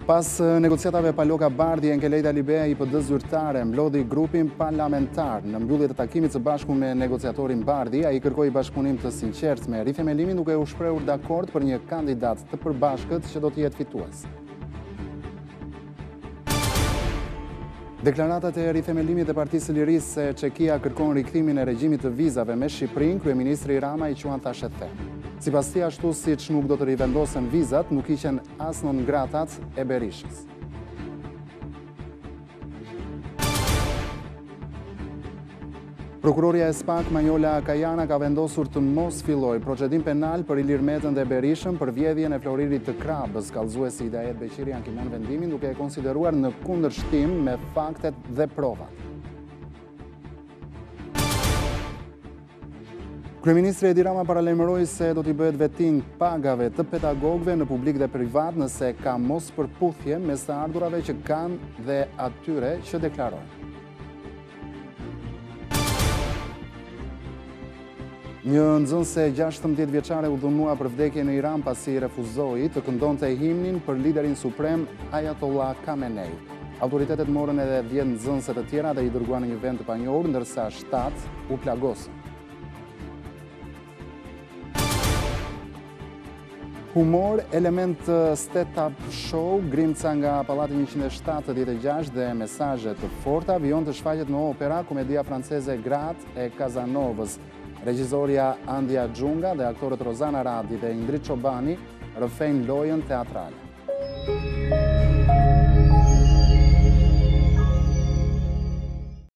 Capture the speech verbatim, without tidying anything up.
Pas negociatave Paloka Bardhi e Nkelejta Libea I P D zyrtare mblodhi grupin parlamentar. Në mbyllje të takimit së bashku me negociatorin Bardhi, ai kërkoi bashkëpunim të sinqert me rithemelimin duke u shprehur dakord për një kandidat të përbashkët që do të jetë fitues. Deklaratat e rithemelimit e Partisë së Lirisë se Çekia kërkon rikthimin e regjimit të vizave me Shqipërinë, kryeministri Rama I quan thashë the. Sipas tij, ashtu siç nuk do të rivendosen vizat, nuk ishen as non gratat e Berishës. Prokuroria e SPAK Manjola Kajana ka vendosur të mos filloj procedim penal për Ilir Metën dhe Berishën për vjedhjen e Floririt të Krabës. Kallëzuesi Hidayet Beqiri ankimon vendimin duke e konsideruar në kundërshtim me faktet dhe provat. Kryeministri Edi Rama paralajmëroi se do t'i bëhet vetin pagave të pedagogëve në publik dhe privat nëse ka mos përputhje mes të ardhurave që kanë dhe atyre që deklarojnë. Një nxënëse gjashtëmbëdhjetë vjeçare u dhunua për vdekje në Iran pasi refuzoi të këndonte himnin për liderin suprem Ayatollah Khamenei. Autoritetet morën edhe dhjetë nxënëse të tjera dhe I dërguan në një vend të panjohur, ndërsa shtatë u plagosën. Humor, element stand-up show, grimca nga Pallati njëqind e shtatëdhjetë e gjashtë dhe mesazhe të forta, vijon të shfaqet në opera komedia franceze Gratë e Casanovës. Regjizoria Andia Xhunga dhe aktorët Rozana Radi dhe Indrit Çobani rrëfejnë lojën teatrale.